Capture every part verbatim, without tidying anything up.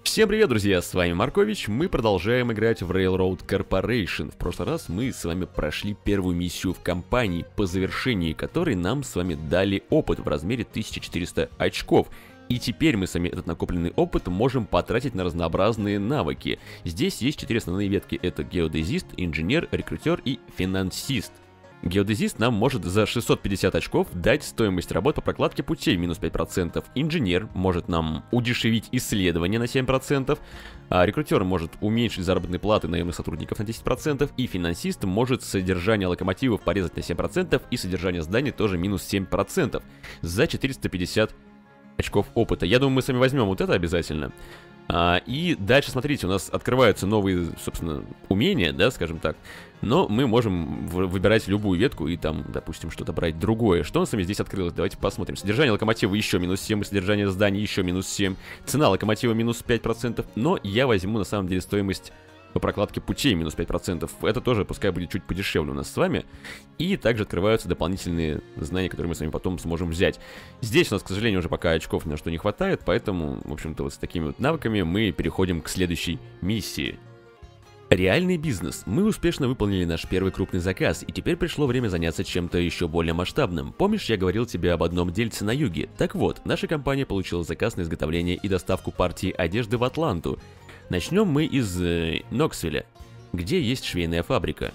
Всем привет, друзья, с вами Маркович, мы продолжаем играть в Railroad Corporation. В прошлый раз мы с вами прошли первую миссию в кампании, по завершении которой нам с вами дали опыт в размере тысяча четыреста очков. И теперь мы с вами этот накопленный опыт можем потратить на разнообразные навыки. Здесь есть четыре основные ветки, это геодезист, инженер, рекрутер и финансист. Геодезист нам может за шестьсот пятьдесят очков дать стоимость работ по прокладке путей минус пять процентов. Инженер может нам удешевить исследования на семь процентов. А рекрутер может уменьшить заработные платы наемных сотрудников на десять процентов. И финансист может содержание локомотивов порезать на семь процентов. И содержание зданий тоже минус семь процентов. За четыреста пятьдесят очков опыта. Я думаю, мы с вами возьмем вот это обязательно. А, и дальше, смотрите, у нас открываются новые, собственно, умения, да, скажем так. Но мы можем выбирать любую ветку и там, допустим, что-то брать другое. Что у нас с вами здесь открылось? Давайте посмотрим. Содержание локомотива еще минус семь, содержание зданий еще минус семь. Цена локомотива минус пять процентов. Но я возьму, на самом деле, стоимость по прокладке путей минус пять процентов. Это тоже пускай будет чуть подешевле у нас с вами. И также открываются дополнительные знания, которые мы с вами потом сможем взять. Здесь у нас, к сожалению, уже пока очков ни на что не хватает, поэтому, в общем-то, вот с такими вот навыками мы переходим к следующей миссии. Реальный бизнес. Мы успешно выполнили наш первый крупный заказ, и теперь пришло время заняться чем-то еще более масштабным. Помнишь, я говорил тебе об одном дельце на юге? Так вот, наша компания получила заказ на изготовление и доставку партии одежды в Атланту. Начнем мы из э, Ноксвилля, где есть швейная фабрика.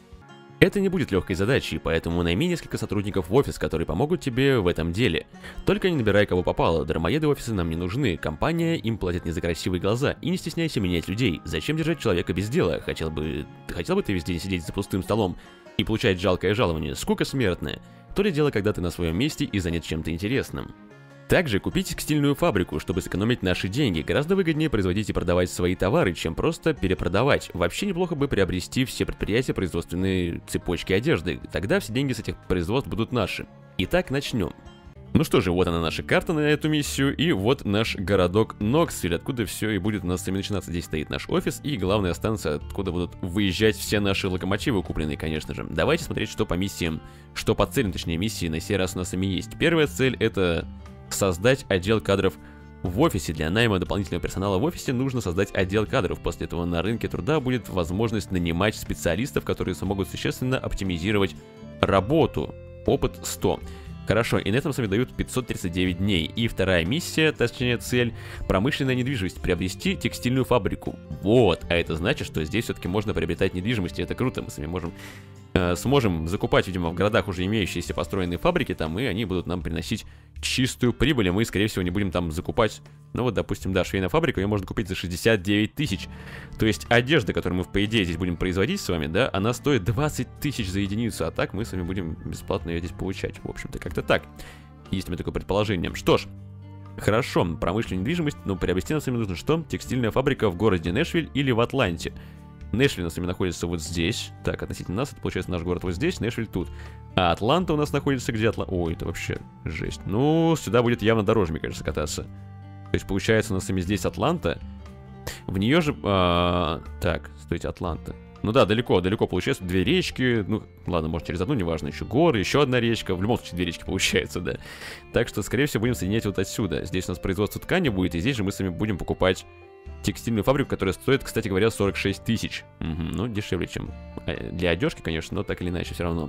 Это не будет легкой задачей, поэтому найми несколько сотрудников в офис, которые помогут тебе в этом деле. Только не набирай кого попало, дармоеды в офисы нам не нужны, компания им платит не за красивые глаза, и не стесняйся менять людей. Зачем держать человека без дела? Хотел бы... Хотел бы ты весь день сидеть за пустым столом и получать жалкое жалование? Скука смертная. То ли дело, когда ты на своем месте и занят чем-то интересным. Также купите текстильную фабрику, чтобы сэкономить наши деньги. Гораздо выгоднее производить и продавать свои товары, чем просто перепродавать. Вообще неплохо бы приобрести все предприятия производственной цепочки одежды. Тогда все деньги с этих производств будут наши. Итак, начнем. Ну что же, вот она наша карта на эту миссию, и вот наш городок Ноксвилл, откуда все и будет у нас с вами начинаться. Здесь стоит наш офис и главная станция, откуда будут выезжать все наши локомотивы, купленные, конечно же. Давайте смотреть, что по миссиям, что по целям, точнее, миссии на сей раз у нас с вами есть. Первая цель — это создать отдел кадров в офисе. Для найма дополнительного персонала в офисе нужно создать отдел кадров. После этого на рынке труда будет возможность нанимать специалистов, которые смогут существенно оптимизировать работу. Опыт сто. Хорошо, и на этом с вами дают пятьсот тридцать девять дней. И вторая миссия, точнее цель, промышленная недвижимость. Приобрести текстильную фабрику. Вот, а это значит, что здесь все-таки можно приобретать недвижимость, и это круто. Мы с вами можем, э, сможем закупать, видимо, в городах уже имеющиеся построенные фабрики там, и они будут нам приносить чистую прибыль, и мы, скорее всего, не будем там закупать. Ну вот, допустим, да, швейная фабрика, ее можно купить за шестьдесят девять тысяч. То есть одежда, которую мы, по идее, здесь будем производить с вами, да, она стоит двадцать тысяч за единицу, а так мы с вами будем бесплатно ее здесь получать. В общем-то, как-то так. Есть у меня такое предположение. Что ж, хорошо, промышленная недвижимость, но приобрести нам с вами нужно что? Текстильная фабрика в городе Нэшвилл или в Атланте. Нэшвилл у нас с вами находится вот здесь. Так, относительно нас, это получается наш город вот здесь, Нэшвилл тут. А Атланта у нас находится где? Атланта? Ой, это вообще жесть. Ну, сюда будет явно дороже, мне кажется, кататься. То есть, получается, у нас с вами здесь Атланта. В нее же... А... Так, стойте, Атланта. Ну да, далеко, далеко получается. Две речки. Ну, ладно, может, через одну, неважно. Еще горы, еще одна речка. В любом случае, две речки получается, да. Так что, скорее всего, будем соединять вот отсюда. Здесь у нас производство ткани будет, и здесь же мы с вами будем покупать текстильную фабрику, которая стоит, кстати говоря, сорок шесть тысяч. Угу, ну, дешевле, чем для одежки, конечно, но так или иначе все равно.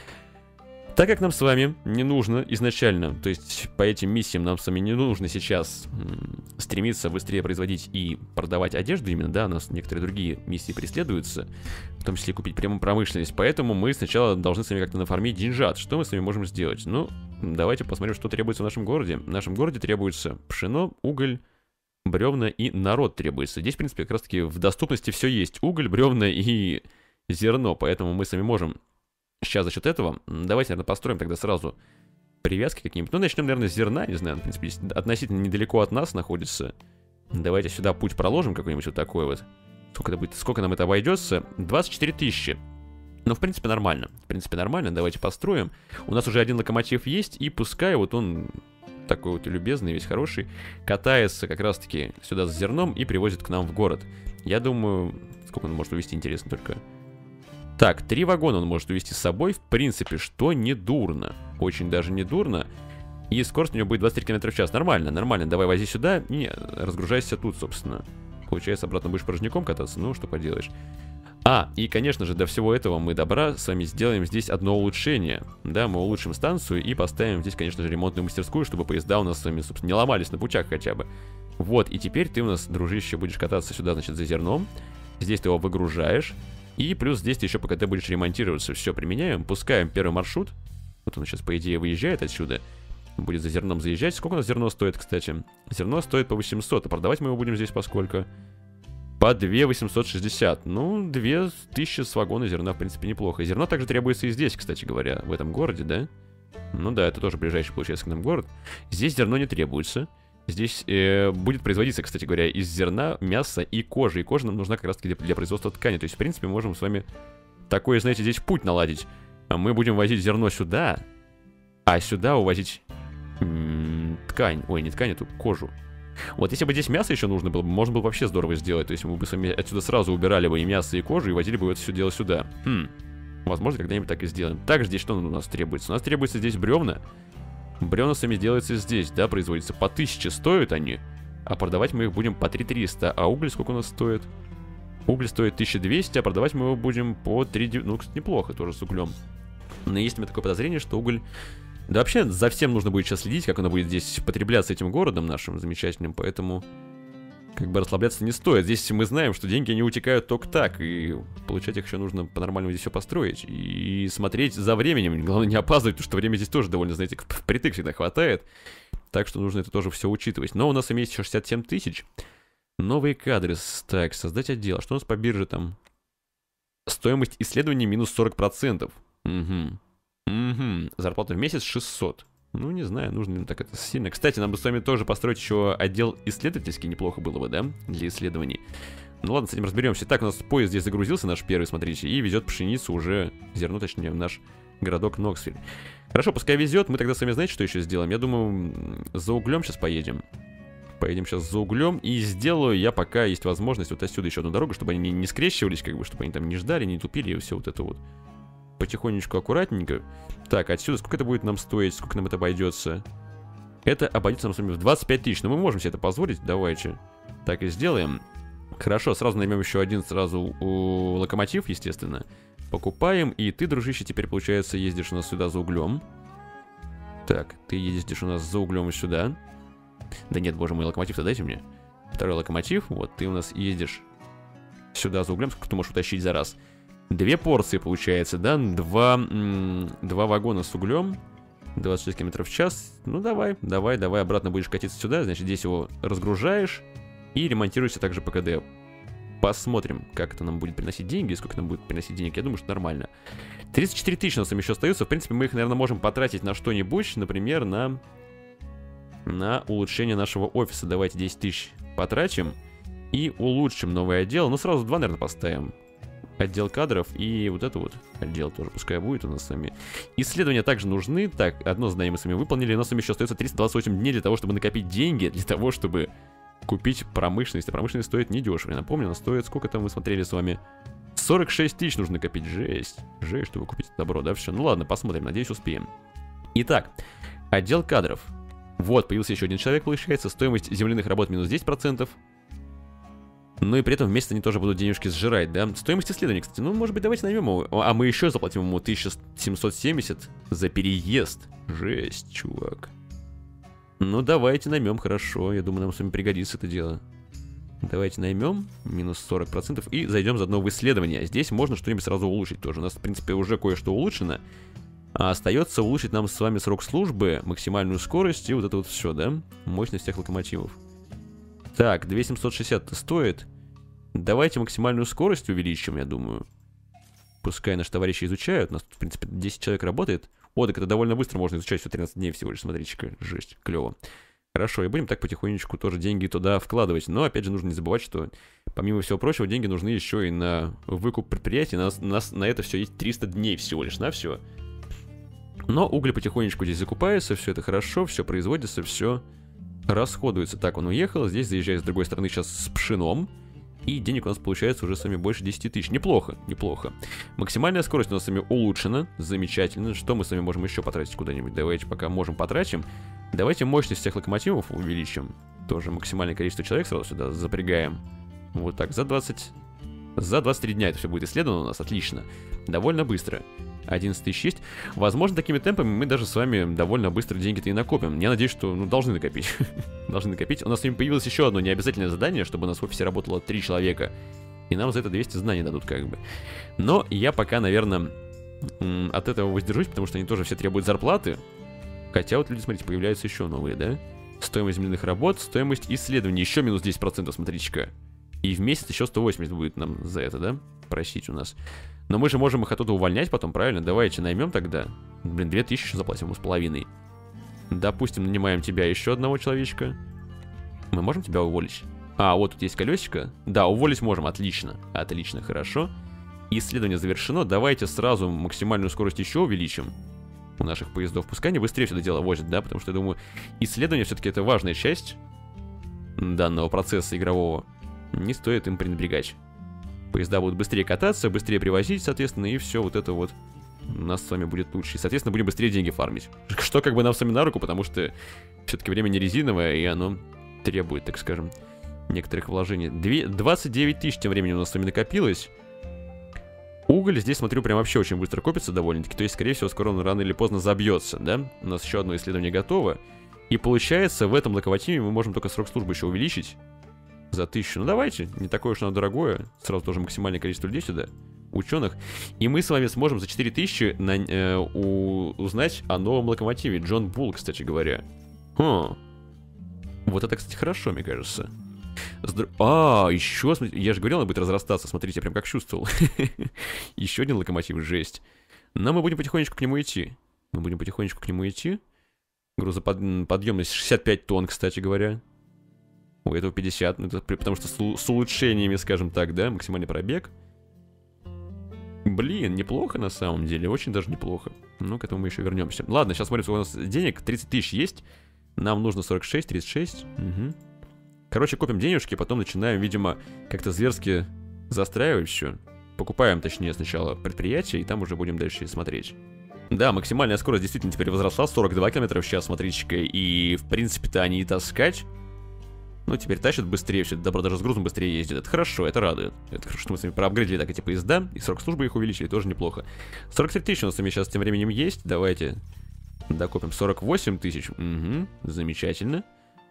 Так как нам с вами не нужно изначально, то есть по этим миссиям нам с вами не нужно сейчас м, стремиться быстрее производить и продавать одежду именно, да, у нас некоторые другие миссии преследуются, в том числе купить прямую промышленность, поэтому мы сначала должны с вами как-то нафармить деньжат. Что мы с вами можем сделать? Ну, давайте посмотрим, что требуется в нашем городе. В нашем городе требуется пшено, уголь, бревна и народ требуется. Здесь, в принципе, как раз-таки в доступности все есть. Уголь, бревна и зерно, поэтому мы с вами можем сейчас за счет этого, давайте, наверное, построим тогда сразу привязки какие-нибудь. Ну, начнем, наверное, с зерна, не знаю, в принципе, здесь относительно недалеко от нас находится. Давайте сюда путь проложим какой-нибудь вот такой вот. Сколько это будет, сколько нам это обойдется? двадцать четыре тысячи. Ну, в принципе, нормально. В принципе, нормально, давайте построим. У нас уже один локомотив есть, и пускай вот он такой вот любезный, весь хороший, катается как раз-таки сюда с зерном и привозит к нам в город. Я думаю, сколько он может увезти, интересно только... Так, три вагона он может увезти с собой, в принципе, что не дурно. Очень даже не дурно. И скорость у него будет двадцать три километра в час. Нормально, нормально. Давай вози сюда. Не, разгружайся тут, собственно. Получается, обратно будешь порожняком кататься. Ну, что поделаешь. А, и, конечно же, до всего этого мы добра с вами сделаем здесь одно улучшение. Да, мы улучшим станцию и поставим здесь, конечно же, ремонтную мастерскую, чтобы поезда у нас с вами, собственно, не ломались на путях хотя бы. Вот, и теперь ты у нас, дружище, будешь кататься сюда, значит, за зерном. Здесь ты его выгружаешь. И плюс здесь ты еще пока ты будешь ремонтироваться. Все, применяем, пускаем первый маршрут. Вот он сейчас, по идее, выезжает отсюда. Будет за зерном заезжать. Сколько у нас зерно стоит, кстати? Зерно стоит по восемьсот, а продавать мы его будем здесь по сколько? По две тысячи восемьсот шестьдесят. Ну, две тысячи с вагона зерна, в принципе, неплохо. И зерно также требуется и здесь, кстати говоря, в этом городе, да? Ну да, это тоже ближайший, получается, к нам город. Здесь зерно не требуется. Здесь э, будет производиться, кстати говоря, из зерна, мяса и кожи. И кожа нам нужна как раз-таки для, для производства ткани. То есть, в принципе, мы можем с вами такой, знаете, здесь путь наладить. Мы будем возить зерно сюда, а сюда увозить м-м, ткань. Ой, не ткань, а тут кожу. Вот если бы здесь мясо еще нужно было, можно было бы вообще здорово сделать. То есть мы бы с вами отсюда сразу убирали бы и мясо, и кожу, и возили бы это все дело сюда. Хм. Возможно, когда-нибудь так и сделаем. Также здесь что у нас требуется? У нас требуется здесь бревна. Бревна сами делаются здесь, да, производятся. По тысяче стоят они, а продавать мы их будем по три тысячи триста. А уголь сколько у нас стоит? Уголь стоит тысяча двести, а продавать мы его будем по три тысячи девятьсот. Ну, кстати, неплохо тоже с углем. Но есть у меня такое подозрение, что уголь... Да вообще, за всем нужно будет сейчас следить, как оно будет здесь потребляться этим городом нашим замечательным, поэтому как бы расслабляться не стоит. Здесь мы знаем, что деньги не утекают только так, и получать их еще нужно по-нормальному здесь все построить. И смотреть за временем, главное не опаздывать, потому что время здесь тоже довольно, знаете, впритык всегда хватает. Так что нужно это тоже все учитывать. Но у нас имеется еще шестьдесят семь тысяч. Новые кадры. Так, создать отдел. Что у нас по бирже там? Стоимость исследований минус сорок процентов. Угу. Угу. Зарплата в месяц шестьсот. Ну, не знаю, нужно ли так это сильно. Кстати, нам бы с вами тоже построить еще отдел исследовательский. Неплохо было бы, да? Для исследований. Ну ладно, с этим разберемся. Так, у нас поезд здесь загрузился, наш первый, смотрите. И везет пшеницу уже, зерно точнее, в наш городок Ноксвиль. Хорошо, пускай везет. Мы тогда с вами, знаете, что еще сделаем? Я думаю, за углем сейчас поедем. Поедем сейчас за углем. И сделаю я, пока есть возможность, вот отсюда еще одну дорогу, чтобы они не, не скрещивались, как бы, чтобы они там не ждали, не тупили, и все вот это вот. Потихонечку, аккуратненько. Так, отсюда сколько это будет нам стоить? Сколько нам это обойдется? Это обойдется нам с вами в двадцать пять тысяч. Но мы можем себе это позволить. Давайте. Так и сделаем. Хорошо, сразу наймем еще один сразу у локомотив, естественно. Покупаем. И ты, дружище, теперь, получается, ездишь у нас сюда за углем. Так, ты ездишь у нас за углем сюда. Да нет, боже мой, локомотив-то дайте мне. Второй локомотив. Вот, ты у нас ездишь сюда за углем. Сколько ты можешь утащить за раз? Две порции, получается, да? Два, м- два вагона с углем. двадцать шесть километров в час. Ну, давай, давай, давай. Обратно будешь катиться сюда. Значит, здесь его разгружаешь. И ремонтируешься также по КД. Посмотрим, как это нам будет приносить деньги. Сколько нам будет приносить денег. Я думаю, что нормально. тридцать четыре тысячи у нас еще остаются. В принципе, мы их, наверное, можем потратить на что-нибудь. Например, на... На улучшение нашего офиса. Давайте десять тысяч потратим. И улучшим новый отдел. Ну, сразу два, наверное, поставим. Отдел кадров и вот это вот отдел тоже пускай будет у нас с вами. Исследования также нужны. Так, одно задание мы с вами выполнили. У нас с вами еще остается триста двадцать восемь дней для того, чтобы накопить деньги, для того, чтобы купить промышленность. А промышленность стоит недешево. Я напомню, она стоит, сколько там мы смотрели с вами? сорок шесть тысяч нужно накопить. Жесть. Жесть, чтобы купить добро, да, все. Ну ладно, посмотрим, надеюсь, успеем. Итак, отдел кадров. Вот, появился еще один человек, получается. Стоимость земляных работ минус десять процентов. Ну и при этом вместе они тоже будут денежки сжирать, да? Стоимость исследований, кстати, ну, может быть, давайте наймем его. А мы еще заплатим ему тысячу семьсот семьдесят за переезд. Жесть, чувак. Ну, давайте наймем, хорошо. Я думаю, нам с вами пригодится это дело. Давайте наймем, минус сорок процентов, и зайдем заодно в исследование. Здесь можно что-нибудь сразу улучшить тоже. У нас, в принципе, уже кое-что улучшено. А остается улучшить нам с вами срок службы, максимальную скорость и вот это вот все, да? Мощность всех локомотивов. Так, две тысячи семьсот шестьдесят стоит. Давайте максимальную скорость увеличим, я думаю. Пускай наши товарищи изучают. У нас тут, в принципе, десять человек работает. О, так это довольно быстро можно изучать, все тринадцать дней всего лишь. Смотрите-ка, жесть, клево. Хорошо, и будем так потихонечку тоже деньги туда вкладывать. Но, опять же, нужно не забывать, что, помимо всего прочего, деньги нужны еще и на выкуп предприятий. У нас, у нас на это все есть триста дней всего лишь, на все. Но уголь потихонечку здесь закупается, все это хорошо, все производится, все... расходуется. Так, он уехал. Здесь заезжает с другой стороны сейчас с пшеном. И денег у нас получается уже с вами больше десяти тысяч. Неплохо, неплохо. Максимальная скорость у нас с вами улучшена. Замечательно. Что мы с вами можем еще потратить куда-нибудь? Давайте пока можем потратим. Давайте мощность всех локомотивов увеличим. Тоже максимальное количество человек сразу сюда запрягаем. Вот так, за двадцать... За двадцать три дня это все будет исследовано у нас. Отлично. Довольно быстро. одиннадцать тысяч есть. Возможно, такими темпами мы даже с вами довольно быстро деньги-то и накопим. Я надеюсь, что, ну, должны накопить. Должны накопить. У нас с вами появилось еще одно необязательное задание, чтобы у нас в офисе работало три человека. И нам за это двести знаний дадут, как бы. Но я пока, наверное, от этого воздержусь, потому что они тоже все требуют зарплаты. Хотя вот люди, смотрите, появляются еще новые, да? Стоимость земляных работ, стоимость исследований. Еще минус десять процентов, смотрите-ка. И в месяц еще сто восемьдесят будет нам за это, да? Просить у нас. Но мы же можем их оттуда увольнять потом, правильно? Давайте наймем тогда. Блин, две тысячи еще заплатим ему с половиной. Допустим, нанимаем тебя, еще одного человечка. Мы можем тебя уволить? А, вот тут есть колесико. Да, уволить можем, отлично. Отлично, хорошо. Исследование завершено. Давайте сразу максимальную скорость еще увеличим у наших поездов. Пускай они быстрее все это дело возят, да? Потому что, я думаю, исследование все-таки это важная часть данного процесса игрового. Не стоит им пренебрегать. Поезда будут быстрее кататься, быстрее привозить, соответственно, и все вот это вот у нас с вами будет лучше. И, соответственно, будем быстрее деньги фармить. Что как бы нам с вами на руку, потому что все-таки время не резиновое, и оно требует, так скажем, некоторых вложений. двадцать девять тысяч тем временем у нас с вами накопилось. Уголь здесь, смотрю, прям вообще очень быстро копится довольно-таки. То есть, скорее всего, скоро он рано или поздно забьется, да? У нас еще одно исследование готово. И получается, в этом локомотиве мы можем только срок службы еще увеличить. За тысячу. Ну давайте, не такое уж оно дорогое. Сразу тоже максимальное количество людей сюда, ученых. И мы с вами сможем за четыре тысячи на, э, у, узнать о новом локомотиве. Джон Булл, кстати говоря. Хм. Вот это, кстати, хорошо, мне кажется. Здр... А, еще, смотрите, я же говорил, он будет разрастаться. Смотрите, я прям как чувствовал. Еще один локомотив, жесть. Но мы будем потихонечку к нему идти. Мы будем потихонечку к нему идти. Грузоподъемность шестьдесят пять тонн, кстати говоря. У этого пятьдесят, ну, это потому что с, с улучшениями, скажем так, да, максимальный пробег. Блин, неплохо на самом деле, очень даже неплохо. Ну, к этому мы еще вернемся. Ладно, сейчас смотрим, сколько у нас денег, тридцать тысяч есть. Нам нужно сорок шесть, тридцать шесть. Угу. Короче, копим денежки, потом начинаем, видимо, как-то зверски застраивать все. Покупаем, точнее, сначала предприятие, и там уже будем дальше смотреть. Да, максимальная скорость действительно теперь возросла, сорок два километра в час, смотрите-ка, и, в принципе-то, они и таскать. Ну, теперь тащат быстрее, все это добро даже с грузом быстрее ездит. Это хорошо, это радует. Это хорошо, что мы с вами проапгрейдили так эти поезда, и срок службы их увеличили, тоже неплохо. сорок три тысячи у нас с вами сейчас тем временем есть. Давайте докопим сорок восемь тысяч. Угу, замечательно.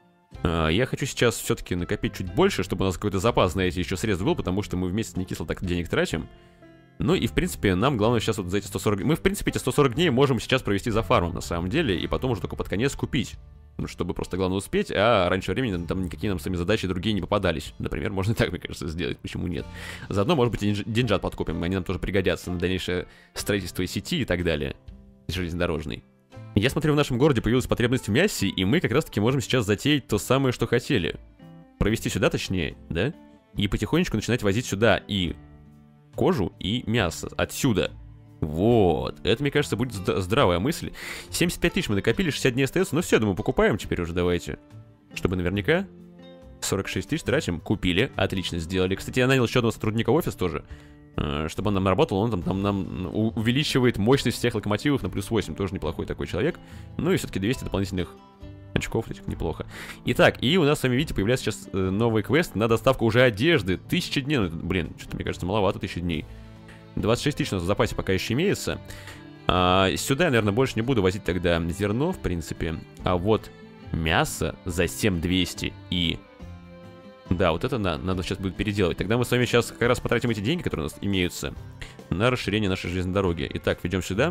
А, я хочу сейчас все-таки накопить чуть больше, чтобы у нас какой-то запас на эти еще средств был, потому что мы вместе не кисло так денег тратим. Ну и, в принципе, нам главное сейчас вот за эти сто сорок... Мы, в принципе, эти сто сорок дней можем сейчас провести за фармом, на самом деле, и потом уже только под конец купить. Ну, чтобы просто, главное, успеть, а раньше времени там никакие нам сами задачи другие не попадались. Например, можно и так, мне кажется, сделать, почему нет. Заодно, может быть, и деньжат подкупим, они нам тоже пригодятся на дальнейшее строительство сети и так далее. Железнодорожный. Я смотрю, в нашем городе появилась потребность в мясе, и мы как раз-таки можем сейчас затеять то самое, что хотели. Провести сюда, точнее, да? И потихонечку начинать возить сюда и кожу, и мясо отсюда. Вот, это, мне кажется, будет здравая мысль. семьдесят пять тысяч мы накопили, шестьдесят дней остается. Ну все, я думаю, покупаем теперь уже, давайте. Чтобы наверняка. сорок шесть тысяч тратим, купили, отлично сделали. Кстати, я нанял еще одного сотрудника в офис тоже, чтобы он нам работал. Он там, там нам увеличивает мощность всех локомотивов на плюс восемь. Тоже неплохой такой человек. Ну и все-таки двести дополнительных очков, этих неплохо. Итак, и у нас с вами, видите, появляется сейчас новый квест на доставку уже одежды. Тысяча дней, ну, блин, что-то мне кажется маловато, тысяча дней. двадцать шесть тысяч у нас в запасе пока еще имеется. А, сюда я, наверное, больше не буду возить тогда зерно, в принципе. А вот мясо за семь тысяч двести и... Да, вот это на, надо сейчас будет переделать. Тогда мы с вами сейчас как раз потратим эти деньги, которые у нас имеются, на расширение нашей железной дороги. Итак, ведем сюда.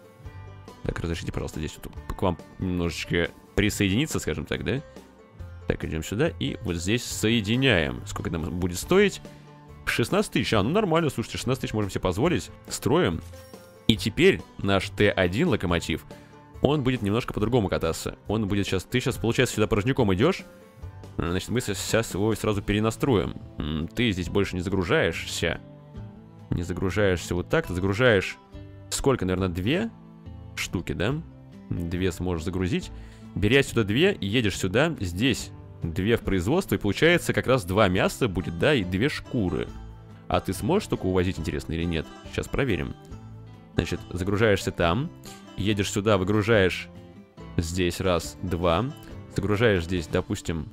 Так, разрешите, пожалуйста, здесь вот к вам немножечко присоединиться, скажем так, да? Так, идем сюда и вот здесь соединяем. Сколько нам будет стоить? шестнадцать тысяч. А, ну нормально, слушайте, шестнадцать тысяч можем себе позволить. Строим. И теперь наш Т один локомотив, он будет немножко по-другому кататься. Он будет сейчас... Ты сейчас, получается, сюда порожняком идешь. Значит, мы сейчас его сразу перенастроим. Ты здесь больше не загружаешься. Не загружаешься вот так. Ты загружаешь... Сколько, наверное, две штуки, да? Две сможешь загрузить. Бери отсюда две и едешь сюда. Здесь Две в производство, и получается как раз два мяса будет, да, и две шкуры. А ты сможешь только увозить, интересно, или нет? Сейчас проверим. Значит, загружаешься там, едешь сюда, выгружаешь здесь раз, два. Загружаешь здесь, допустим...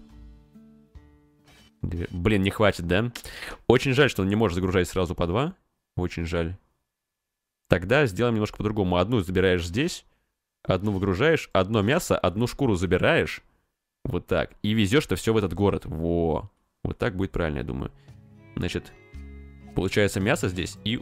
Две... Блин, не хватит, да? Очень жаль, что он не может загружать сразу по два. Очень жаль. Тогда сделаем немножко по-другому. Одну забираешь здесь, одну выгружаешь, одно мясо, одну шкуру забираешь. Вот так. И везешь-то все в этот город. Во. Вот так будет правильно, я думаю. Значит, получается мясо здесь, и,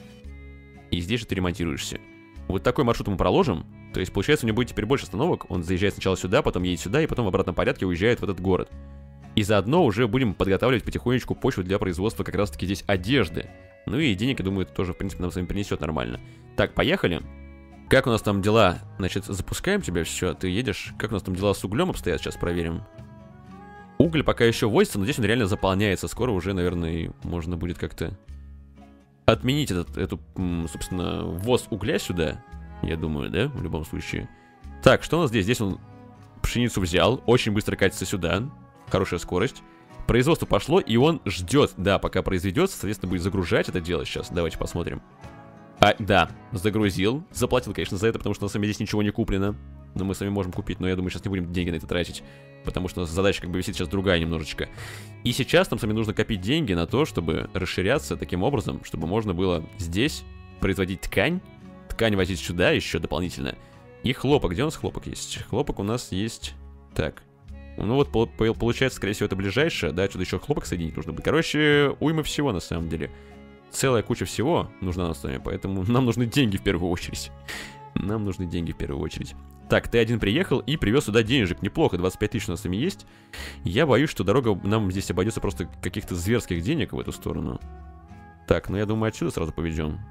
и здесь же ты ремонтируешься. Вот такой маршрут мы проложим. То есть, получается, у него будет теперь больше остановок. Он заезжает сначала сюда, потом едет сюда, и потом в обратном порядке уезжает в этот город. И заодно уже будем подготавливать потихонечку почву для производства как раз-таки здесь одежды. Ну и денег, я думаю, это тоже, в принципе, нам с вами принесет нормально. Так, поехали. Как у нас там дела? Значит, запускаем тебя, все, ты едешь. Как у нас там дела с углем обстоят? Сейчас проверим. Уголь пока еще возится, но здесь он реально заполняется. Скоро уже, наверное, можно будет как-то отменить этот, эту, собственно, ввоз угля сюда. Я думаю, да, в любом случае. Так, что у нас здесь? Здесь он пшеницу взял, очень быстро катится сюда. Хорошая скорость. Производство пошло, и он ждет, да, пока произведется, соответственно, будет загружать это дело сейчас. Давайте посмотрим. А, да, загрузил. Заплатил, конечно, за это, потому что у нас с вами здесь ничего не куплено. Но мы с вами можем купить, но я думаю, сейчас не будем деньги на это тратить. Потому что у нас задача как бы висит сейчас другая немножечко. И сейчас нам с вами нужно копить деньги на то, чтобы расширяться таким образом, чтобы можно было здесь производить ткань. Ткань возить сюда еще дополнительно. И хлопок. Где у нас хлопок есть? Хлопок у нас есть... Так. Ну вот, получается, скорее всего, это ближайшее. Да, отсюда еще хлопок соединить нужно будет. Короче, уйма всего, на самом деле. Целая куча всего нужна нам с вами, поэтому нам нужны деньги в первую очередь. Нам нужны деньги в первую очередь. Так, ты один приехал и привез сюда денежек. Неплохо, двадцать пять тысяч у нас с вами есть. Я боюсь, что дорога нам здесь обойдется просто каких-то зверских денег в эту сторону. Так, ну я думаю, отсюда сразу повезем.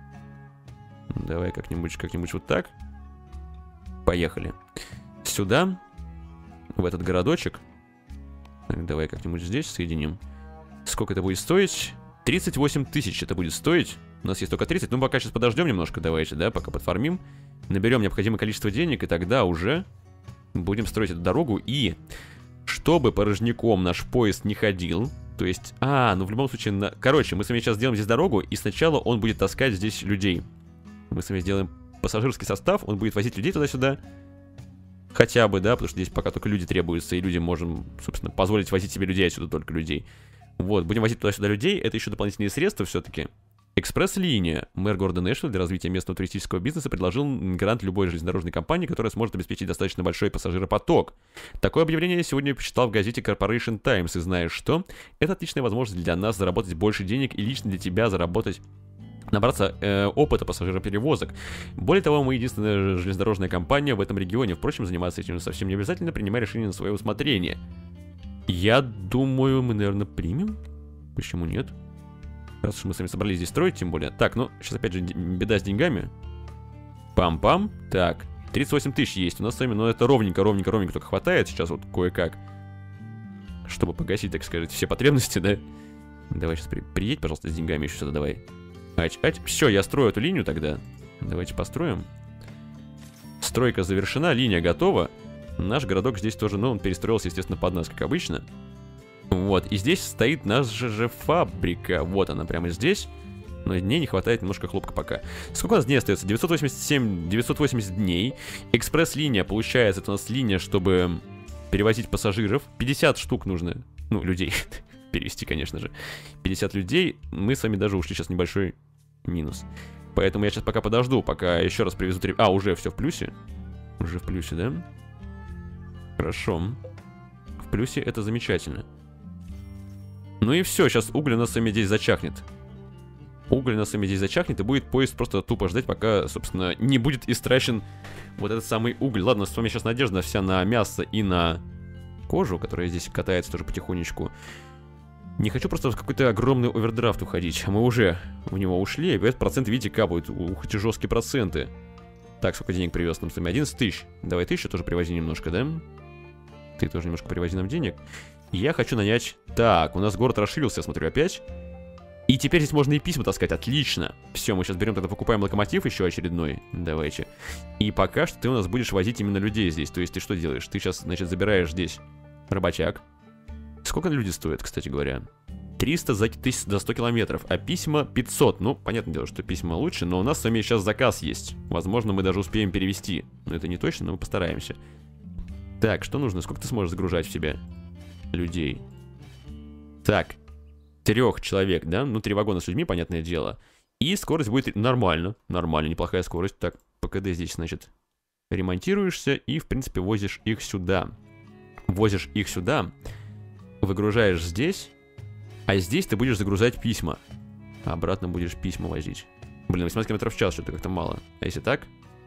Давай как-нибудь, как-нибудь вот так. Поехали. Сюда. В этот городочек. Так, давай как-нибудь здесь соединим. Сколько это будет стоить? тридцать восемь тысяч это будет стоить. У нас есть только тридцать. Ну, пока сейчас подождем немножко, давайте, да, пока подфармим. Наберем необходимое количество денег, и тогда уже будем строить эту дорогу. И чтобы порожняком наш поезд не ходил, то есть... А, ну в любом случае... На... Короче, мы с вами сейчас сделаем здесь дорогу, и сначала он будет таскать здесь людей. Мы с вами сделаем пассажирский состав, он будет возить людей туда-сюда. Хотя бы, да, потому что здесь пока только люди требуются, и люди можем, собственно, позволить возить себе людей отсюда, только людей. Вот, будем возить туда-сюда людей, это еще дополнительные средства все-таки. Экспресс-линия. Мэр города Нэшвилл для развития местного туристического бизнеса предложил грант любой железнодорожной компании, которая сможет обеспечить достаточно большой пассажиропоток. Такое объявление я сегодня почитал в газете Corporation Times, и знаешь что? Это отличная возможность для нас заработать больше денег и лично для тебя заработать... набраться э, опыта пассажироперевозок. Более того, мы единственная железнодорожная компания в этом регионе. Впрочем, заниматься этим совсем не обязательно, принимая решение на свое усмотрение. Я думаю, мы, наверное, примем. Почему нет? Раз уж мы с вами собрались здесь строить, тем более. Так, ну, сейчас опять же беда с деньгами. Пам-пам. Так, тридцать восемь тысяч есть у нас с вами, но это ровненько, ровненько, ровненько только хватает сейчас вот кое-как. Чтобы погасить, так сказать, все потребности, да? Давай сейчас при... приедь, пожалуйста, с деньгами еще сюда, давай. Ач, ач. Все, я строю эту линию тогда. Давайте построим. Стройка завершена, линия готова. Наш городок здесь тоже, ну, он перестроился, естественно, под нас, как обычно. Вот, и здесь стоит наша же фабрика. Вот она, прямо здесь. Но дней не хватает немножко хлопка пока. Сколько у нас дней остается? девятьсот восемьдесят семь, девятьсот восемьдесят дней. Экспресс-линия, получается, это у нас линия, чтобы перевозить пассажиров. пятьдесят штук нужно, ну, людей. Перевести, конечно же. пятьдесят людей. Мы с вами даже ушли сейчас небольшой минус. Поэтому я сейчас пока подожду, пока еще раз привезут... А, уже все в плюсе. Уже в плюсе, да? Хорошо. В плюсе это замечательно. Ну и все, сейчас уголь у нас с вами здесь зачахнет. Уголь у нас с вами здесь зачахнет, и будет поезд просто тупо ждать, пока, собственно, не будет истрачен вот этот самый уголь. Ладно, с вами сейчас надежда вся на мясо и на кожу, которая здесь катается тоже потихонечку. Не хочу просто в какой-то огромный овердрафт уходить. Мы уже в него ушли, и проценты, видите, капают. Ух, эти жесткие проценты. Так, сколько денег привез нам с вами? одиннадцать тысяч. Давай ты еще тоже привози немножко, да? Ты тоже немножко привози нам денег. Я хочу нанять... Так, у нас город расширился, я смотрю, опять. И теперь здесь можно и письма таскать, отлично. Все, мы сейчас берем тогда, покупаем локомотив еще очередной. Давайте. И пока что ты у нас будешь возить именно людей здесь. То есть ты что делаешь? Ты сейчас, значит, забираешь здесь работяг. Сколько люди стоят, кстати говоря? триста за, тысяч, за сто километров, а письма пятьсот. Ну, понятное дело, что письма лучше, но у нас с вами сейчас заказ есть. Возможно, мы даже успеем перевести. Но это не точно, но мы постараемся. Так, что нужно? Сколько ты сможешь загружать в себя людей? Так, трех человек, да? Ну, три вагона с людьми, понятное дело. И скорость будет нормально. Нормально, неплохая скорость. Так, ПКД здесь, значит, ремонтируешься и, в принципе, возишь их сюда. Возишь их сюда, выгружаешь здесь, а здесь ты будешь загружать письма. А обратно будешь письма возить. Блин, восемнадцать километров в час, что-то как-то мало. А если так?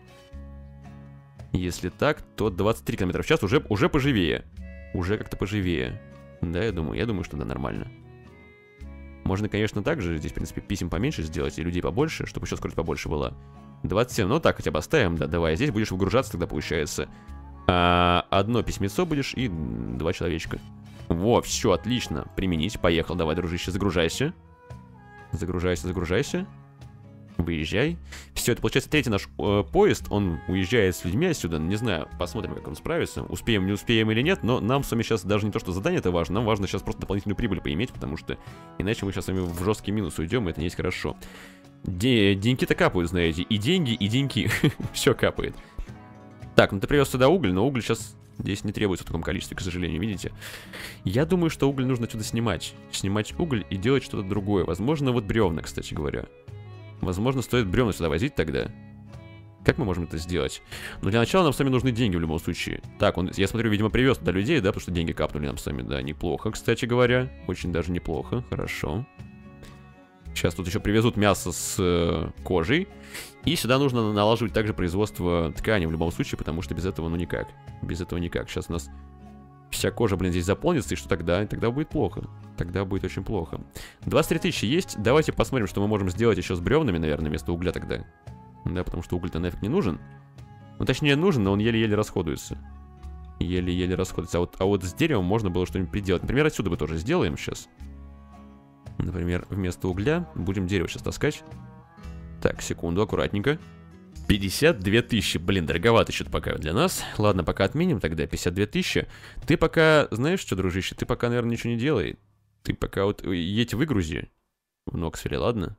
Если так, то двадцать три километра в час уже, уже поживее. Уже как-то поживее. Да, я думаю, я думаю, что да, нормально. Можно, конечно, также здесь, в принципе, писем поменьше сделать и людей побольше, чтобы еще скорость побольше была. двадцать семь, ну так хотя бы оставим, да, давай. Здесь будешь выгружаться, тогда получается. А, одно письмецо будешь и два человечка. Во, все, отлично. Применить, поехал, давай, дружище, загружайся. Загружайся, загружайся. Выезжай. Все, это получается третий наш э, поезд. Он уезжает с людьми отсюда. Не знаю, посмотрим, как он справится. Успеем, не успеем или нет. Но нам с вами сейчас даже не то, что задание это важно. Нам важно сейчас просто дополнительную прибыль поиметь. Потому что иначе мы сейчас с вами в жесткий минус уйдем. И это не есть хорошо. Де деньги-то капают, знаете. И деньги, и деньги. Все капает. Так, ну ты привез сюда уголь. Но уголь сейчас здесь не требуется в таком количестве, к сожалению. Видите? Я думаю, что уголь нужно отсюда снимать. Снимать уголь и делать что-то другое. Возможно, вот бревна, кстати говоря. Возможно, стоит бревна сюда возить тогда. Как мы можем это сделать? Но для начала нам с вами нужны деньги в любом случае. Так, он, я смотрю, видимо, привез туда людей, да, потому что деньги капнули нам с вами, да, неплохо, кстати говоря. Очень даже неплохо, хорошо. Сейчас тут еще привезут мясо с э, кожей. И сюда нужно налаживать также производство ткани в любом случае, потому что без этого, ну, никак. Без этого никак. Сейчас у нас вся кожа, блин, здесь заполнится, и что тогда? И тогда будет плохо. Тогда будет очень плохо. двадцать три тысячи есть. Давайте посмотрим, что мы можем сделать еще с бревнами, наверное, вместо угля тогда. Да, потому что уголь-то нафиг не нужен. Ну, точнее, нужен, но он еле-еле расходуется. Еле-еле расходуется. А вот, а вот с деревом можно было что-нибудь приделать. Например, отсюда мы тоже сделаем сейчас. Например, вместо угля будем дерево сейчас таскать. Так, секунду, аккуратненько. пятьдесят две тысячи, блин, дороговато что-то пока для нас. Ладно, пока отменим тогда, пятьдесят две тысячи. Ты пока, знаешь что, дружище, ты пока, наверное, ничего не делай. Ты пока вот едь выгрузи в Ноксвилле, ладно?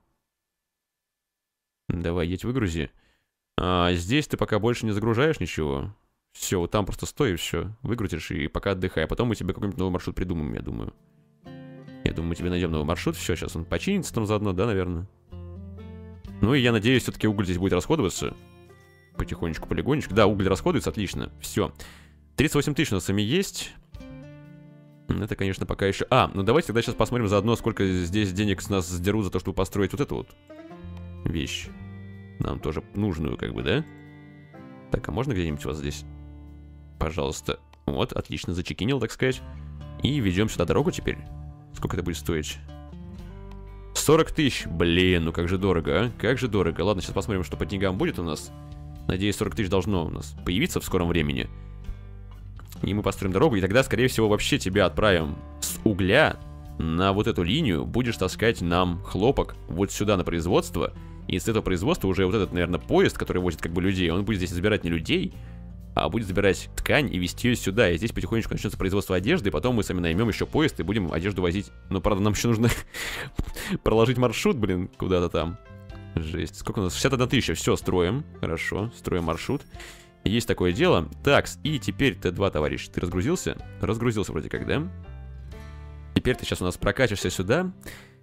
Давай, едь выгрузи. А здесь ты пока больше не загружаешь ничего. Все, вот там просто стой и все. Выгрузишь и пока отдыхай. А потом мы тебе какой-нибудь новый маршрут придумаем, я думаю. Я думаю, мы тебе найдем новый маршрут. Все, сейчас он починится там заодно, да, наверное? Ну и я надеюсь, все-таки уголь здесь будет расходоваться. Потихонечку, полигонечку. Да, уголь расходуется, отлично. Все. тридцать восемь тысяч у нас с вами есть. Это, конечно, пока еще... А, ну давайте тогда сейчас посмотрим заодно, сколько здесь денег с нас сдерут за то, чтобы построить вот эту вот вещь. Нам тоже нужную, как бы, да? Так, а можно где-нибудь у вас здесь? Пожалуйста. Вот, отлично, зачекинил, так сказать. И ведем сюда дорогу теперь. Сколько это будет стоить? сорок тысяч. Блин, ну как же дорого, а? Как же дорого. Ладно, сейчас посмотрим, что по деньгам будет у нас. Надеюсь, сорок тысяч должно у нас появиться в скором времени. И мы построим дорогу, и тогда, скорее всего, вообще тебя отправим с угля на вот эту линию. Будешь таскать нам хлопок вот сюда на производство. И с этого производства уже вот этот, наверное, поезд, который возит как бы людей, он будет здесь забирать не людей, а будет забирать ткань и везти ее сюда. И здесь потихонечку начнется производство одежды, и потом мы сами наймем еще поезд и будем одежду возить. Но, правда, нам еще нужно проложить маршрут, блин, куда-то там. Жесть. Сколько у нас? шестьдесят одна тысяча. Все, строим. Хорошо, строим маршрут. Есть такое дело. Так, и теперь Т два, товарищ. Ты разгрузился? Разгрузился вроде как, да? Теперь ты сейчас у нас прокачешься сюда.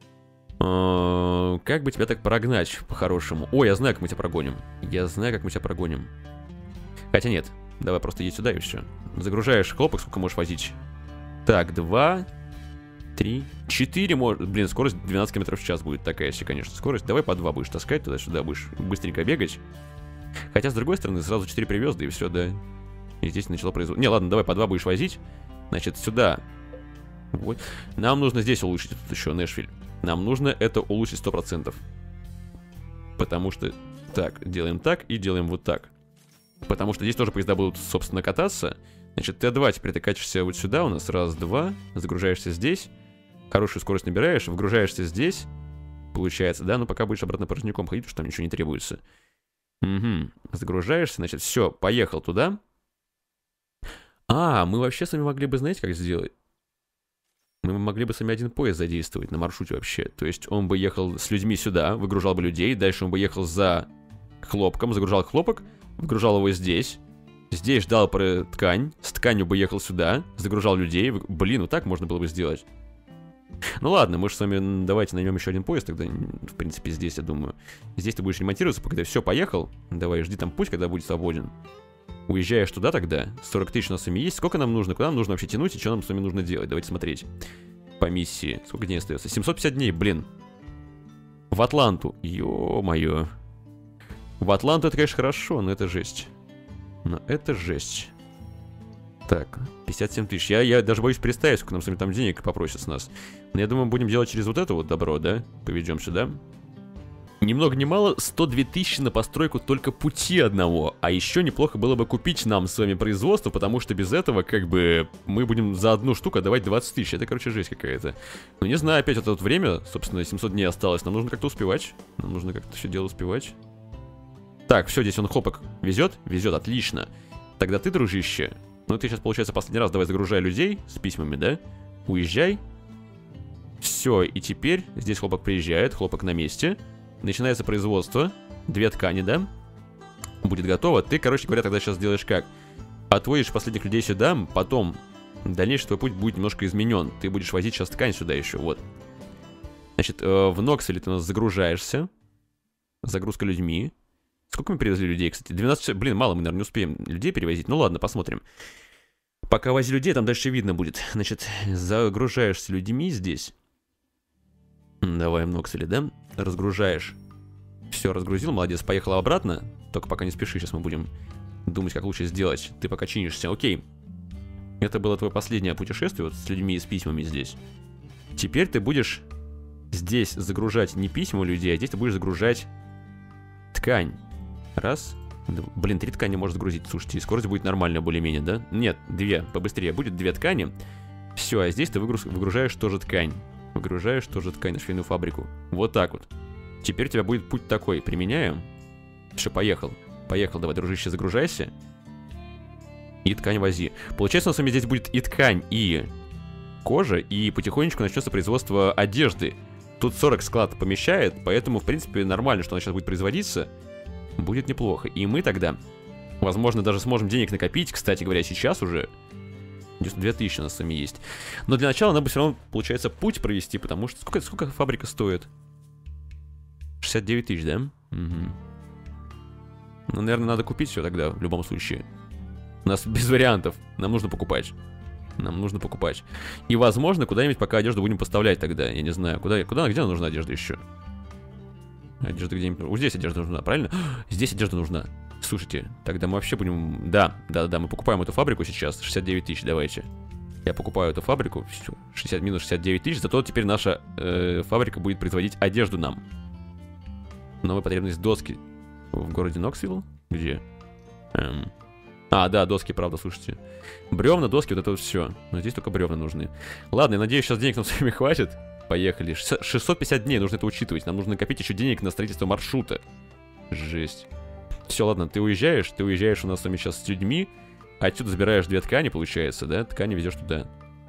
Как бы тебя так прогнать по-хорошему? О, я знаю, как мы тебя прогоним. Я знаю, как мы тебя прогоним. Хотя нет, давай просто едь сюда и все. Загружаешь хлопок, сколько можешь возить. Так, два, три, четыре, может... Блин, скорость двенадцать километров в час будет такая себе, конечно, скорость. Давай по два будешь таскать туда-сюда, будешь быстренько бегать. Хотя, с другой стороны, сразу четыре привез, да и все, да. И здесь начало производство. Не, ладно, давай по два будешь возить. Значит, сюда. Вот. Нам нужно здесь улучшить тут еще Нэшвилл. Нам нужно это улучшить сто процентов. Потому что... Так, делаем так и делаем вот так. Потому что здесь тоже поезда будут, собственно, кататься. Значит, Т два теперь ты качешься вот сюда у нас. Раз, два. Загружаешься здесь. Хорошую скорость набираешь. Вгружаешься здесь. Получается, да? Но пока будешь обратно порожняком ходить, потому что там ничего не требуется. Угу. Загружаешься, значит, все, поехал туда. А, мы вообще с вами могли бы, знаете, как сделать? Мы могли бы с вами один поезд задействовать на маршруте вообще. То есть он бы ехал с людьми сюда, выгружал бы людей, дальше он бы ехал за хлопком, загружал хлопок, выгружал его здесь. Здесь ждал про ткань, с тканью бы ехал сюда, загружал людей. Блин, вот так можно было бы сделать. Ну ладно, мы же с вами давайте наймем еще один поезд тогда, в принципе, здесь, я думаю. Здесь ты будешь ремонтироваться, когда все, поехал. Давай, жди там путь, когда будет свободен. Уезжаешь туда тогда, сорок тысяч у нас с вами есть. Сколько нам нужно, куда нам нужно вообще тянуть и что нам с вами нужно делать? Давайте смотреть. По миссии. Сколько дней остается? семьсот пятьдесят дней, блин. В Атланту. Ё-моё. В Атланту это, конечно, хорошо, но это жесть. Но это жесть. Так, пятьдесят семь тысяч. Я, я даже боюсь представить, сколько нам с вами там денег попросят с нас. Но я думаю, будем делать через вот это вот добро, да? Поведем сюда. Ни много ни мало, сто две тысячи на постройку только пути одного. А еще неплохо было бы купить нам с вами производство, потому что без этого, как бы, мы будем за одну штуку отдавать двадцать тысяч. Это, короче, жесть какая-то. Ну, не знаю, опять это вот время, собственно, семьсот дней осталось. Нам нужно как-то успевать. Нам нужно как-то все дело успевать. Так, все, здесь он хлопок везет? Везет, отлично. Тогда ты, дружище, ну ты сейчас, получается, последний раз давай загружай людей с письмами, да? Уезжай. Все, и теперь здесь хлопок приезжает, хлопок на месте. Начинается производство. Две ткани, да? Будет готово. Ты, короче говоря, тогда сейчас делаешь как? Отводишь последних людей сюда, потом дальнейший твой путь будет немножко изменен. Ты будешь возить сейчас ткань сюда еще, вот. Значит, в Нокселе ты у нас загружаешься. Загрузка людьми. Сколько мы перевезли людей, кстати? двенадцать... Блин, мало, мы, наверное, не успеем людей перевозить. Ну ладно, посмотрим. Пока вози людей, там дальше видно будет. Значит, загружаешься людьми здесь. Давай в Нокселе, да? Разгружаешь. Все, разгрузил, молодец, поехала обратно. Только пока не спеши, сейчас мы будем думать, как лучше сделать. Ты пока чинишься, окей. Это было твое последнее путешествие вот с людьми и с письмами здесь. Теперь ты будешь здесь загружать не письма людей, а здесь ты будешь загружать ткань. Раз. Блин, три ткани может загрузить. Слушайте, и скорость будет нормальная более-менее, да? Нет, две, побыстрее. Будет две ткани. Все, а здесь ты выгруз... выгружаешь тоже ткань. Выгружаешь тоже ткань на швейную фабрику. Вот так вот. Теперь у тебя будет путь такой. Применяем. Все, поехал. Поехал, давай, дружище, загружайся. И ткань вози. Получается, у нас с вами здесь будет и ткань, и кожа, и потихонечку начнется производство одежды. Тут сорок склад помещает, поэтому, в принципе, нормально, что она сейчас будет производиться. Будет неплохо. И мы тогда, возможно, даже сможем денег накопить. Кстати говоря, сейчас уже девяносто две тысячи у нас с вами есть. Но для начала надо бы все равно, получается, путь провести, потому что... Сколько, сколько фабрика стоит? шестьдесят девять тысяч, да? Угу. Ну, наверное, надо купить все тогда, в любом случае. У нас без вариантов. Нам нужно покупать. Нам нужно покупать. И, возможно, куда-нибудь пока одежду будем поставлять тогда. Я не знаю, куда, куда где нам нужна одежда еще? Одежда где-нибудь... Вот здесь одежда нужна, правильно? Здесь одежда нужна. Слушайте, тогда мы вообще будем... Да, да, да, мы покупаем эту фабрику сейчас. шестьдесят девять тысяч, давайте. Я покупаю эту фабрику. Все, шестьдесят минус шестьдесят девять тысяч. Зато теперь наша э, фабрика будет производить одежду нам. Новая потребность доски. В городе Ноксвилл? Где? Эм... А, да, доски, правда, слушайте. Бревна, доски, вот это вот все. Но здесь только бревна нужны. Ладно, я надеюсь, сейчас денег нам с вами хватит. Поехали. шестьсот пятьдесят дней, нужно это учитывать. Нам нужно накопить еще денег на строительство маршрута. Жесть. Все, ладно, ты уезжаешь. Ты уезжаешь у нас с вами сейчас с людьми. Отсюда забираешь две ткани, получается, да? Ткани везешь туда.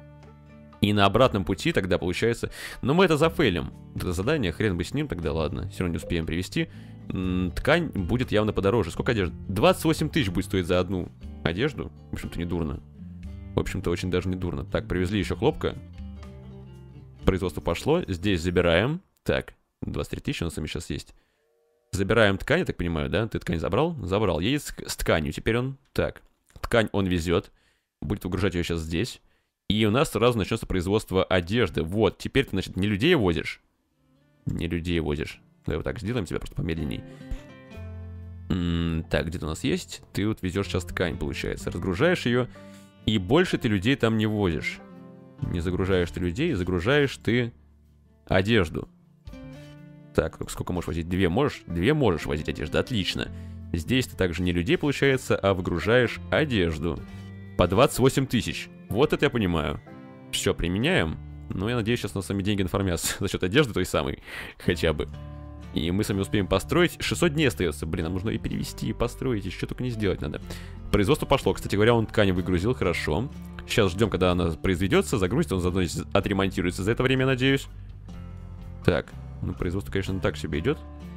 И на обратном пути тогда получается... Но мы это зафейлим. Это задание, хрен бы с ним, тогда ладно. Все равно не успеем привезти. Ткань будет явно подороже. Сколько одежды? двадцать восемь тысяч будет стоить за одну одежду. В общем-то, не дурно. В общем-то, очень даже не дурно. Так, привезли еще хлопка. Производство пошло. Здесь забираем. Так, двадцать три тысячи у нас с вами сейчас есть. Забираем ткань, я так понимаю, да? Ты ткань забрал? Забрал. Едет с тканью. Теперь он... Так, ткань он везет. Будет выгружать ее сейчас здесь. И у нас сразу начнется производство одежды. Вот, теперь ты, значит, не людей возишь. Не людей возишь. Давай вот так сделаем тебя просто помедленней. М-м, так, где-то у нас есть. Ты вот везешь сейчас ткань, получается. Разгружаешь ее. И больше ты людей там не возишь. Не загружаешь ты людей, загружаешь ты одежду. Так, сколько можешь возить? Две можешь? Две можешь возить одежду, отлично. Здесь ты также не людей, получается, а выгружаешь одежду. По двадцать восемь тысяч. Вот это я понимаю. Все, применяем. Ну, я надеюсь, сейчас у нас с вами деньги нафармятся за счет одежды той самой, хотя бы. И мы с вами успеем построить. шестьсот дней остается. Блин, нам нужно и перевести, и построить, и что только не сделать надо. Производство пошло. Кстати говоря, он ткань выгрузил, хорошо. Сейчас ждем, когда она произведется, загрузится, он заодно отремонтируется за это время, надеюсь. Так, ну производство, конечно, так себе идет.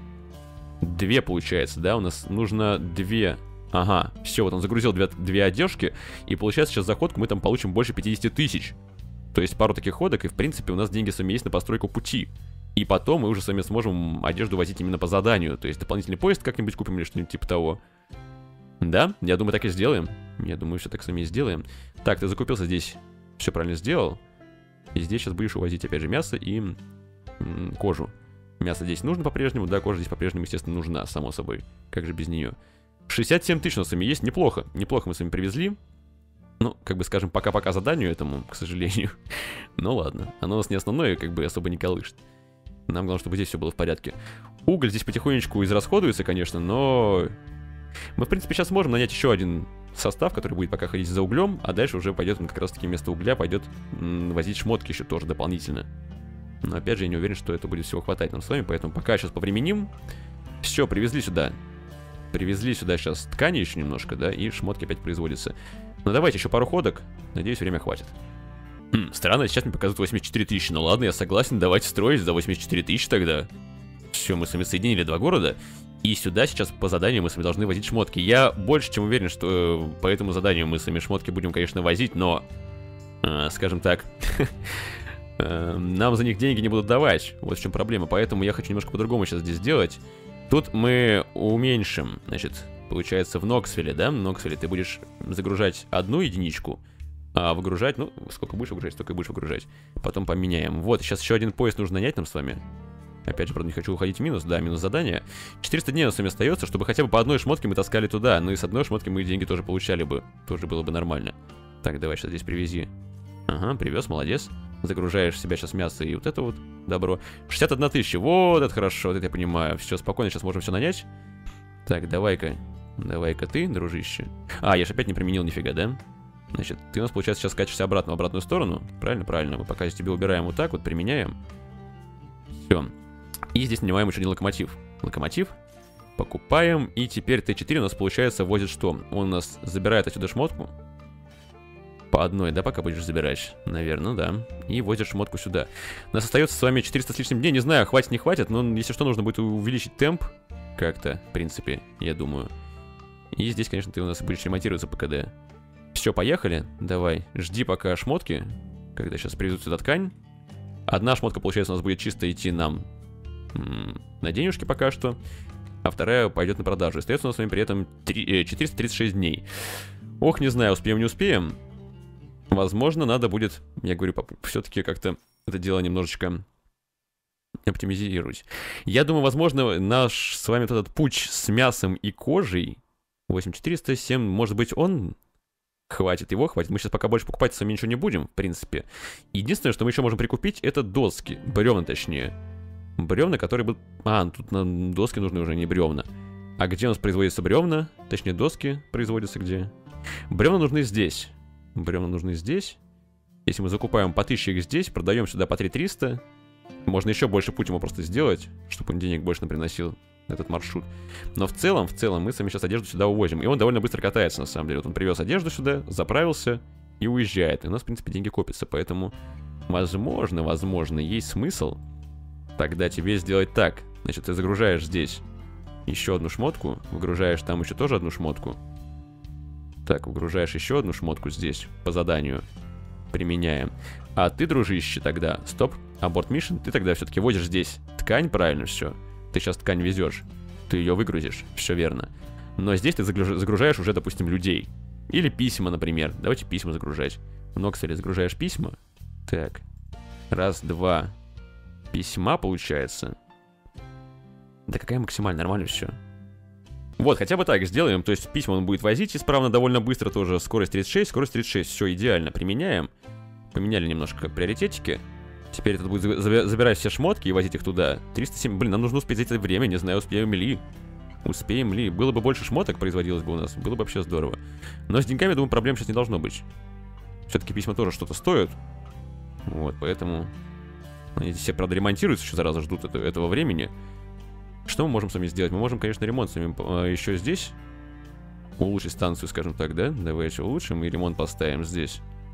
Две получается, да, у нас нужно две... Ага, все, вот он загрузил две, две одежки, и получается сейчас за ходку мы там получим больше пятидесяти тысяч. То есть пару таких ходок, и в принципе у нас деньги с вами есть на постройку пути. И потом мы уже с вами сможем одежду возить именно по заданию. То есть дополнительный поезд как-нибудь купим или что-нибудь типа того. Да, я думаю, так и сделаем. Я думаю, все так с вами и сделаем. Так, ты закупился здесь, все правильно сделал. И здесь сейчас будешь увозить опять же мясо и м, кожу. Мясо здесь нужно по-прежнему, да, кожа здесь по-прежнему, естественно, нужна, само собой. Как же без нее? шестьдесят семь тысяч у нас с вами есть, неплохо. Неплохо мы с вами привезли. Ну, как бы скажем, пока-пока заданию этому, к сожалению. Ну ладно, оно у нас не основное, как бы особо не колышет. Нам главное, чтобы здесь все было в порядке. Уголь здесь потихонечку израсходуется, конечно, но... Мы, в принципе, сейчас можем нанять еще один состав, который будет пока ходить за углем, а дальше уже пойдет он как раз-таки вместо угля, пойдет м, возить шмотки еще тоже дополнительно. Но опять же, я не уверен, что это будет всего хватать нам с вами, поэтому пока сейчас повременим. Все, привезли сюда. Привезли сюда сейчас ткани еще немножко, да, и шмотки опять производятся. Ну давайте еще пару ходок, надеюсь, время хватит. Хм, странно, сейчас мне показывают восемьдесят четыре тысячи, ну ладно, я согласен, давайте строить за восемьдесят четыре тысячи тогда. Все, мы с вами соединили два города, и сюда сейчас по заданию мы с вами должны возить шмотки. Я больше чем уверен, что э, по этому заданию мы с вами шмотки будем, конечно, возить, но, э, скажем так, нам за них деньги не будут давать, вот в чем проблема, поэтому я хочу немножко по-другому сейчас здесь сделать. Тут мы уменьшим, значит, получается в Ноксвилле, да, в Ноксвилле ты будешь загружать одну единичку, а выгружать, ну, сколько будешь выгружать, столько и будешь выгружать. Потом поменяем. Вот, сейчас еще один поезд нужно нанять нам с вами. Опять же, правда, не хочу уходить в минус, да, минус задание. четыреста дней у нас с вами остается, чтобы хотя бы по одной шмотке мы таскали туда, ну и с одной шмотки мы деньги тоже получали бы, тоже было бы нормально. Так, давай сейчас здесь привези. Ага, привез, молодец. Загружаешь в себя сейчас мясо и вот это вот добро. шестьдесят одна тысяча, вот это хорошо, вот это я понимаю. Все, спокойно, сейчас можем все нанять. Так, давай-ка, давай-ка ты, дружище. А, я же опять не применил нифига, да? Значит, ты у нас, получается, сейчас скачешься обратно в обратную сторону. Правильно, правильно. Мы пока тебе убираем вот так вот, применяем. Все. И здесь нанимаем еще один локомотив. Локомотив. Покупаем. И теперь Т четыре у нас, получается, возит что? Он у нас забирает отсюда шмотку. По одной, да, пока будешь забирать? Наверное, да. И возишь шмотку сюда. У нас остается с вами четыреста с лишним дней. Не знаю, хватит, не хватит, но если что, нужно будет увеличить темп. Как-то, в принципе, я думаю. И здесь, конечно, ты у нас будешь ремонтироваться по КД. Все, поехали. Давай, жди пока шмотки. Когда сейчас привезут сюда ткань. Одна шмотка, получается, у нас будет чисто идти нам м- на денежки пока что. А вторая пойдет на продажу. Остается у нас с вами при этом четыреста тридцать шесть дней. Ох, не знаю, успеем, не успеем. Возможно, надо будет, я говорю, все-таки как-то это дело немножечко оптимизировать. Я думаю, возможно, наш с вами вот этот путь с мясом и кожей восемь четыреста семь, может быть, он хватит, его хватит. Мы сейчас пока больше покупать с вами ничего не будем, в принципе. Единственное, что мы еще можем прикупить, это доски, бревна точнее. Бревна, которые будут... А, тут на доски нужны уже не бревна. А где у нас производятся бревна? Точнее, доски производятся где? Бревна нужны здесь. Бревна нужны здесь. Если мы закупаем по тысяче их здесь, продаем сюда по три триста. Можно еще больше путь ему просто сделать, чтобы он денег больше нам приносил этот маршрут. Но в целом, в целом, мы с вами сейчас одежду сюда увозим. И он довольно быстро катается, на самом деле. Вот он привез одежду сюда, заправился и уезжает. И у нас, в принципе, деньги копятся. Поэтому, возможно, возможно, есть смысл тогда тебе сделать так. Значит, ты загружаешь здесь еще одну шмотку, выгружаешь там еще тоже одну шмотку. Так, выгружаешь еще одну шмотку здесь по заданию. Применяем. А ты, дружище, тогда... Стоп. Аборт миссион. Ты тогда все-таки возишь здесь ткань, правильно все. Ты сейчас ткань везешь. Ты ее выгрузишь. Все верно. Но здесь ты загружаешь уже, допустим, людей. Или письма, например. Давайте письма загружать. В Ноксвилле загружаешь письма. Так. Раз, два. Письма, получается. Да какая максимально? Нормально все. Вот, хотя бы так сделаем. То есть письма он будет возить исправно довольно быстро тоже. Скорость тридцать шесть, скорость тридцать шесть. Все идеально. Применяем. Поменяли немножко приоритетики. Теперь это будет забирать все шмотки и возить их туда. триста семь. Блин, нам нужно успеть за это время. Не знаю, успеем ли. Успеем ли. Было бы больше шмоток производилось бы у нас. Было бы вообще здорово. Но с деньгами, думаю, проблем сейчас не должно быть. Все-таки письма тоже что-то стоят. Вот, поэтому... Они все, правда, ремонтируются, еще зараза ждут это, этого времени. Что мы можем с вами сделать? Мы можем, конечно, ремонт с вами э, еще здесь. Улучшить станцию, скажем так, да? Давайте улучшим и ремонт поставим здесь.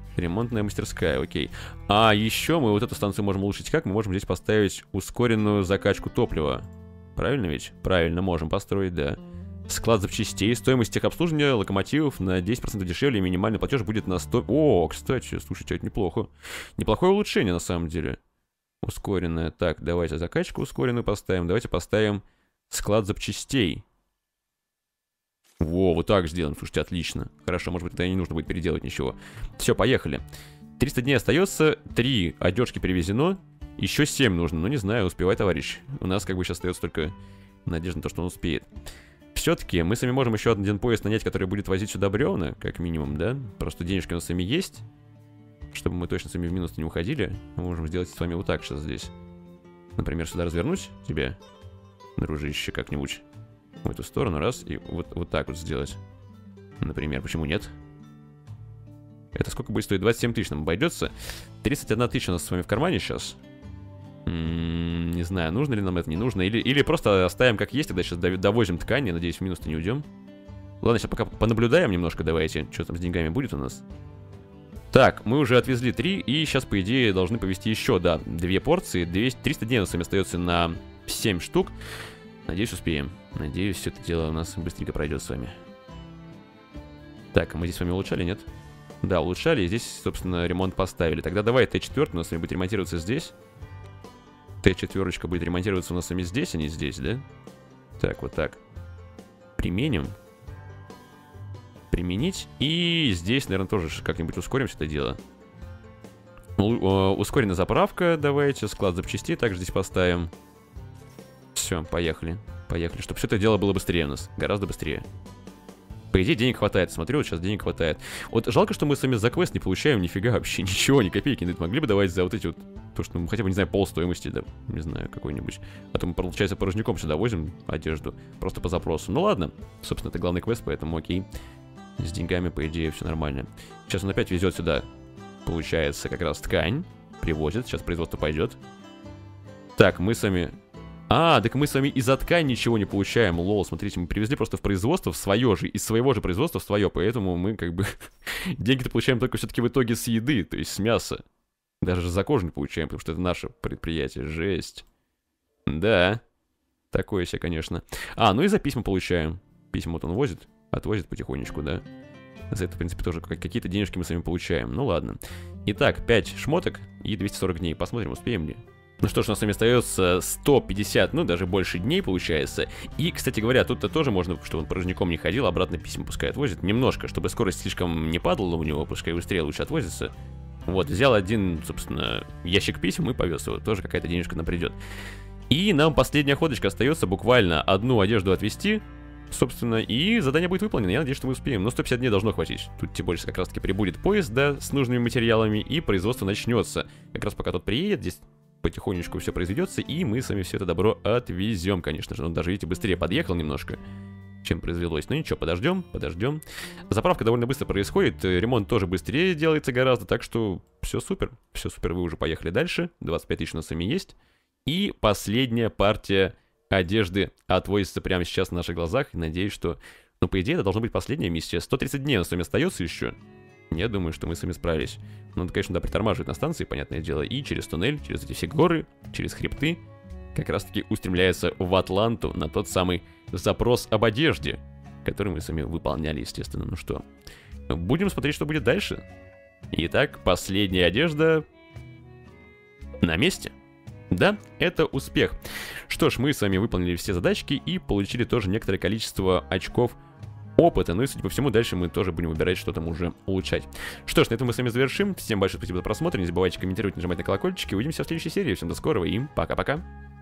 Ремонтная мастерская, окей. А еще мы вот эту станцию можем улучшить как? Мы можем здесь поставить ускоренную закачку топлива. Правильно ведь? Правильно, можем построить, да. Склад запчастей. Стоимость техобслуживания локомотивов на десять процентов дешевле, и минимальный платеж будет на сто... О, кстати, слушайте, это неплохо. Неплохое улучшение, на самом деле. Ускоренная. Так, давайте закачку ускоренную поставим. Давайте поставим склад запчастей. Во, вот так сделаем. Слушайте, отлично. Хорошо, может быть, тогда не нужно будет переделать ничего. Все, поехали. триста дней остается. три одежки перевезено. Еще семь нужно. Ну, не знаю, успевай, товарищ. У нас как бы сейчас остается только надежда на то, что он успеет. Все-таки мы с вами можем еще один поезд нанять, который будет возить сюда бревна, как минимум, да? Просто денежки у нас с вами есть. Чтобы мы точно с вами в минус не уходили. Мы можем сделать с вами вот так сейчас здесь. Например, сюда развернуть тебе, дружище, как-нибудь. В эту сторону, раз, и вот, вот так вот сделать. Например, почему нет? Это сколько будет стоить? двадцать семь тысяч нам обойдется. тридцать одна тысяча у нас с вами в кармане сейчас. М-м, не знаю, нужно ли нам это, не нужно. Или, или просто оставим как есть, тогда сейчас довозим ткани. Надеюсь, в минус-то не уйдем. Ладно, сейчас пока понаблюдаем немножко, давайте. Что там с деньгами будет у нас? Так, мы уже отвезли три, и сейчас, по идее, должны повезти еще, да, две порции. двести, триста дней у нас с вами остается на семь штук. Надеюсь, успеем. Надеюсь, все это дело у нас быстренько пройдет с вами. Так, а мы здесь с вами улучшали, нет? Да, улучшали, и здесь, собственно, ремонт поставили. Тогда давай Т четыре у нас с вами будет ремонтироваться здесь. Т четыре будет ремонтироваться у нас с вами здесь, а не здесь, да? Так, вот так. Применим. Применить. И здесь, наверное, тоже как-нибудь ускорим все это дело. У ускоренная заправка, давайте. Склад запчастей также здесь поставим. Все, поехали. Поехали, чтобы все это дело было быстрее у нас. Гораздо быстрее. По идее, денег хватает. Смотрю, вот сейчас денег хватает. Вот жалко, что мы с вами за квест не получаем нифига вообще. Ничего, ни копейки не дают. Могли бы давать за вот эти вот... То, что мы хотя бы, не знаю, пол стоимости, да, не знаю, какой-нибудь. А то мы, получается, порожняком сюда возим одежду. Просто по запросу. Ну ладно. Собственно, это главный квест, поэтому окей. С деньгами, по идее, все нормально. Сейчас он опять везет сюда, получается, как раз ткань. Привозит. Сейчас производство пойдет. Так, мы с вами... А, так мы с вами и за ткань ничего не получаем. Лол, смотрите, мы привезли просто в производство в свое же, из своего же производства в свое, поэтому мы как бы деньги-то получаем только все-таки в итоге с еды, то есть с мяса. Даже за кожу не получаем, потому что это наше предприятие. Жесть. Да. Такое себе, конечно. А, ну и за письма получаем. Письма вот он возит, отвозит потихонечку, да. За это, в принципе, тоже какие-то денежки мы с вами получаем. Ну ладно. Итак, пять шмоток и двести сорок дней. Посмотрим, успеем ли. Ну что ж, у нас с вами остается сто пятьдесят, ну даже больше дней получается. И, кстати говоря, тут-то тоже можно, чтобы он порожняком не ходил, обратно письма пускай отвозит. Немножко, чтобы скорость слишком не падала у него, пускай быстрее лучше отвозится. Вот, взял один, собственно, ящик писем и повез его. Тоже какая-то денежка нам придет. И нам последняя ходочка остается буквально одну одежду отвезти, собственно, и задание будет выполнено. Я надеюсь, что мы успеем. Но сто пятьдесят дней должно хватить. Тут тем более как раз таки прибудет поезд, да, с нужными материалами, и производство начнется. Как раз пока тот приедет, здесь потихонечку все произведется, и мы с вами все это добро отвезем, конечно же. Он даже, видите, быстрее подъехал немножко, чем произвелось. Но ничего, подождем, подождем. Заправка довольно быстро происходит, ремонт тоже быстрее делается гораздо, так что все супер. Все супер, вы уже поехали дальше. двадцать пять тысяч у нас с вами есть. И последняя партия одежды отвозится прямо сейчас на наших глазах. И надеюсь, что, ну, по идее, это должна быть последняя миссия. сто тридцать дней у нас с вами остается еще. Я думаю, что мы с вами справились. Надо, конечно, да, притормаживать на станции, понятное дело. И через туннель, через эти все горы, через хребты как раз-таки устремляется в Атланту на тот самый запрос об одежде, который мы с вами выполняли, естественно. Ну что, будем смотреть, что будет дальше. Итак, последняя одежда на месте. Да, это успех. Что ж, мы с вами выполнили все задачки и получили тоже некоторое количество очков опыта. Ну и, судя по всему, дальше мы тоже будем выбирать, что там уже улучшать. Что ж, на этом мы с вами завершим. Всем большое спасибо за просмотр. Не забывайте комментировать, нажимать на колокольчики. Увидимся в следующей серии. Всем до скорого и пока-пока.